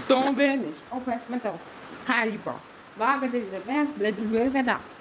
Tom Ben Oferecimento. Haribo. Vaga de best, let me